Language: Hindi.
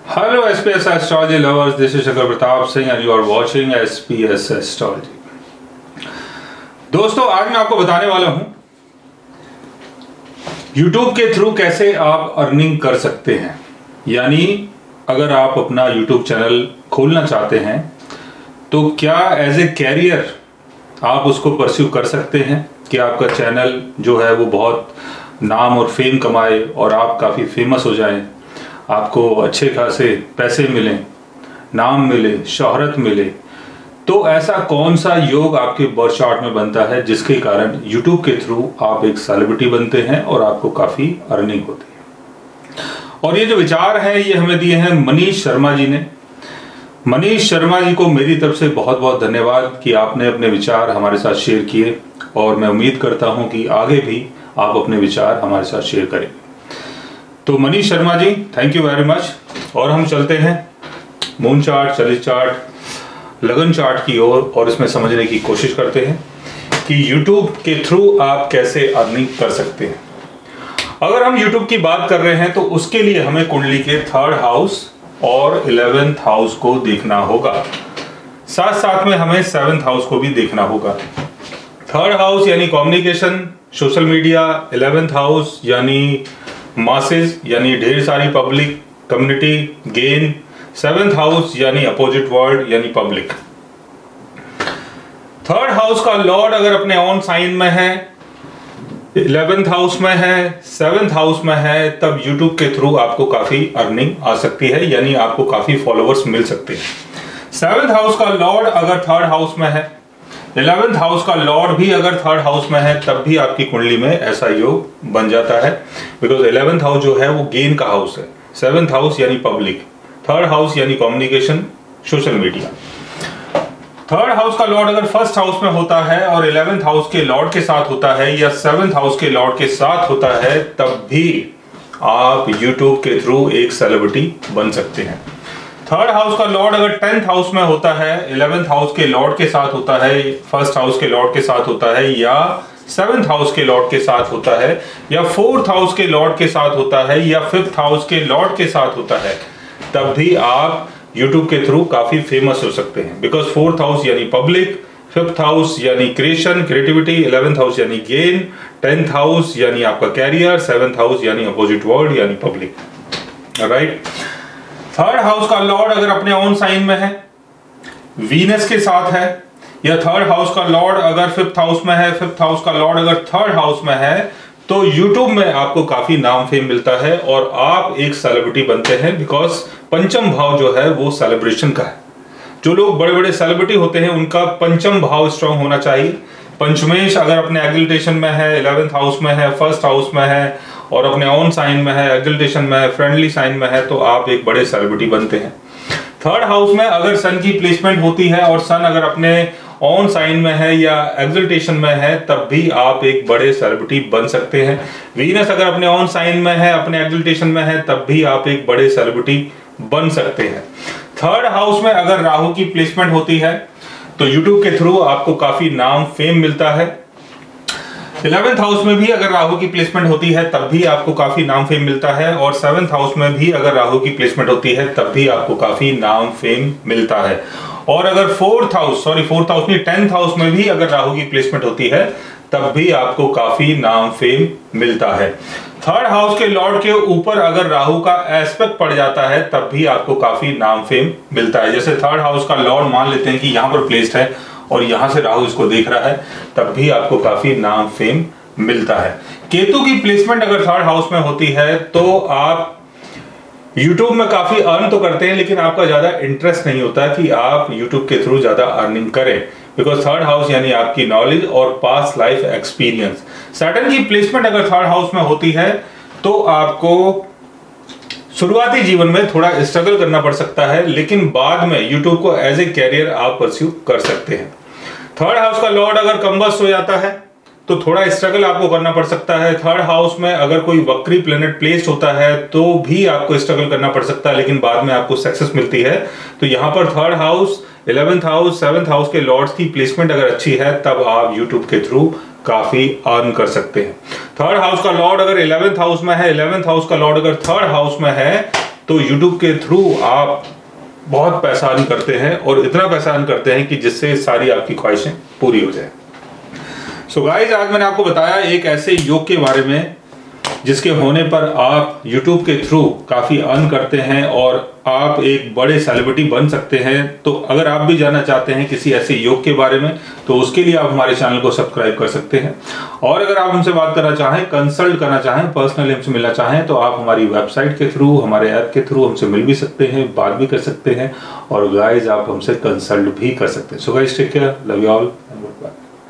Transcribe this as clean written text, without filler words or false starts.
Hello SPS Astrology lovers, this is Shakar Pratap Singh and you are watching SPS Astrology। दोस्तों आज मैं आपको बताने वाला हूं YouTube के थ्रू कैसे आप अर्निंग कर सकते हैं। यानी अगर आप अपना YouTube चैनल खोलना चाहते हैं तो क्या एज ए कैरियर आप उसको परस्यू कर सकते हैं कि आपका चैनल जो है वो बहुत नाम और फेम कमाए और आप काफ़ी फेमस हो जाएं, आपको अच्छे खासे पैसे मिलें, नाम मिले, शोहरत मिले। तो ऐसा कौन सा योग आपके बर्थ चार्ट में बनता है जिसके कारण YouTube के थ्रू आप एक सेलिब्रिटी बनते हैं और आपको काफ़ी अर्निंग होती है। और ये जो विचार है ये हमें दिए हैं मनीष शर्मा जी ने। मनीष शर्मा जी को मेरी तरफ से बहुत बहुत धन्यवाद कि आपने अपने विचार हमारे साथ शेयर किए और मैं उम्मीद करता हूं कि आगे भी आप अपने विचार हमारे साथ शेयर करें। तो Manish Sharma ji, thank you very much. और हम चलते हैं मून चार्ट, चलित चार्ट, लगन चार्ट की ओर और इसमें समझने की कोशिश करते हैं कि YouTube के थ्रू आप कैसे अर्निंग कर सकते हैं। अगर हम YouTube की बात कर रहे हैं तो उसके लिए हमें कुंडली के 3rd हाउस और 11th हाउस को देखना होगा, साथ साथ में हमें 7th हाउस को भी देखना होगा। 3rd हाउस यानी communication, social media, 11th house यानी मासेस यानी ढेर सारी public, community, gain, 7th house यानी अपोजिट वर्ल्ड यानी पब्लिक। 3rd हाउस का लॉर्ड अगर अपने ऑन साइन में है, 11th हाउस में है, 7th हाउस में है, तब YouTube के थ्रू आपको काफी अर्निंग आ सकती है, यानी आपको काफी फॉलोअर्स मिल सकते हैं। 7th हाउस का लॉर्ड अगर 3rd हाउस में है, 11th हाउस का लॉर्ड भी अगर 3rd हाउस में है, तब भी आपकी कुंडली में ऐसा योग बन जाता है। बिकॉज 11th हाउस जो है वो गेन का हाउस है, 7th हाउस यानी पब्लिक, 3rd हाउस यानी communication, social media. 3rd house का लॉर्ड अगर 1st हाउस में होता है और 11th हाउस के लॉर्ड के साथ होता है या 7th हाउस के लॉर्ड के साथ होता है, तब भी आप YouTube के थ्रू एक सेलिब्रिटी बन सकते हैं। 3rd हाउस का लॉर्ड अगर 10th हाउस में होता है, 11th हाउस के लॉर्ड के साथ होता है, 1st हाउस के लॉर्ड के साथ होता है या 7th हाउस के लॉर्ड के साथ होता है या 4th हाउस के लॉर्ड के साथ होता है या 5th हाउस के लॉर्ड के साथ होता है, तब भी आप YouTube के थ्रू काफी फेमस हो सकते हैं। बिकॉज 4th हाउस यानी पब्लिक, 5th हाउस यानी क्रिएशन, क्रिएटिविटी, 11th हाउस यानी गेन, 10th हाउस यानी आपका कैरियर, 7th हाउस यानी अपोजिट वर्ल्ड यानी पब्लिक। राइट। 3rd हाउस का लॉर्ड अगर अपने ऑन साइन में है, वीनस के साथ है, या 3rd हाउस का लॉर्ड अगर 5th हाउस में है, 5th हाउस का लॉर्ड अगर 3rd हाउस में है, तो YouTube में आपको काफी नाम फेम मिलता है और आप एक सेलिब्रिटी बनते हैं। बिकॉज पंचम भाव जो है वो सेलिब्रेशन का है। जो लोग बड़े बड़े सेलिब्रिटी होते हैं उनका पंचम भाव स्ट्रांग होना चाहिए। पंचमेश अगर अपने एग्जिल्टेशन में है, 11th हाउस में है, 1st हाउस में है और अपने ऑन साइन में है, एग्जिल्टेशन में है, फ्रेंडली साइन में है, तो आप एक बड़े सेलिब्रिटी बनते हैं। 3rd हाउस में अगर सन की प्लेसमेंट होती है और सन अगर अपने ऑन साइन में है या एग्जिल्टेशन में है, तब भी आप एक बड़े सेलिब्रिटी बन सकते हैं। वीनस अगर अपने ऑन साइन में है, अपने एग्जिल्टेशन में है, तब भी आप एक बड़े सेलिब्रिटी बन सकते हैं। 3rd हाउस में अगर राहु की प्लेसमेंट होती है तो YouTube के थ्रू आपको काफी नाम फेम मिलता है। 11th हाउस में भी अगर राहु की प्लेसमेंट होती है तब भी आपको काफी नाम फेम मिलता है और 7th हाउस में भी अगर राहु की प्लेसमेंट होती है तब भी आपको काफी नाम फेम मिलता है। और अगर 4th हाउस नहीं 10th हाउस में भी अगर राहु की प्लेसमेंट होती है तब भी आपको काफी नाम फेम मिलता है। 3rd हाउस के लॉर्ड के ऊपर अगर राहु का एस्पेक्ट पड़ जाता है तब भी आपको काफी नाम फेम मिलता है। जैसे 3rd हाउस का लॉर्ड मान लेते हैं कि यहाँ पर प्लेस्ड है और यहां से राहु इसको देख रहा है, तब भी आपको काफी नाम फेम मिलता है। केतु की प्लेसमेंट अगर 3rd हाउस में होती है तो आप YouTube में काफी अर्न तो करते हैं, लेकिन आपका ज्यादा इंटरेस्ट नहीं होता कि आप YouTube के थ्रू ज्यादा अर्निंग करें। बिकॉज 3rd हाउस यानी आपकी नॉलेज और पास्ट लाइफ एक्सपीरियंस। सैटर्न की प्लेसमेंट अगर 3rd हाउस में होती है तो आपको शुरुआती जीवन में थोड़ा स्ट्रगल करना पड़ सकता है, लेकिन बाद में YouTube को एज ए कैरियर आप परस्यू कर सकते हैं। 3rd हाउस का लॉर्ड अगर कम्बस्ट हो जाता है तो थोड़ा स्ट्रगल आपको करना पड़ सकता है। 3rd हाउस में अगर कोई वक्री प्लेनेट प्लेस्ड होता है तो भी आपको स्ट्रगल करना पड़ सकता है, लेकिन बाद में आपको सक्सेस मिलती है। तो यहाँ पर 3rd house, 11th house, 7th house के लॉर्ड्स की प्लेसमेंट अगर अच्छी है तब आप YouTube के थ्रू काफी अर्न कर सकते हैं। 3rd हाउस का लॉर्ड अगर 11th हाउस में है, 11th हाउस का लॉर्ड अगर 3rd हाउस में है, तो यूट्यूब के थ्रू आप बहुत पैसा अर्न करते हैं और इतना पैसा अर्न करते हैं कि जिससे सारी आपकी ख्वाहिशें पूरी हो जाए। सो गाइज, आज मैंने आपको बताया एक ऐसे योग के बारे में जिसके होने पर आप YouTube के थ्रू काफ़ी अर्न करते हैं और आप एक बड़े सेलिब्रिटी बन सकते हैं। तो अगर आप भी जानना चाहते हैं किसी ऐसे योग के बारे में, तो उसके लिए आप हमारे चैनल को सब्सक्राइब कर सकते हैं। और अगर आप हमसे बात करना चाहें, कंसल्ट करना चाहें, पर्सनली हमसे मिलना चाहें, तो आप हमारी वेबसाइट के थ्रू, हमारे ऐप के थ्रू हमसे मिल भी सकते हैं, बात भी कर सकते हैं और गाइज आप हमसे कंसल्ट भी कर सकते हैं। So guys, take care, love you all and good bye.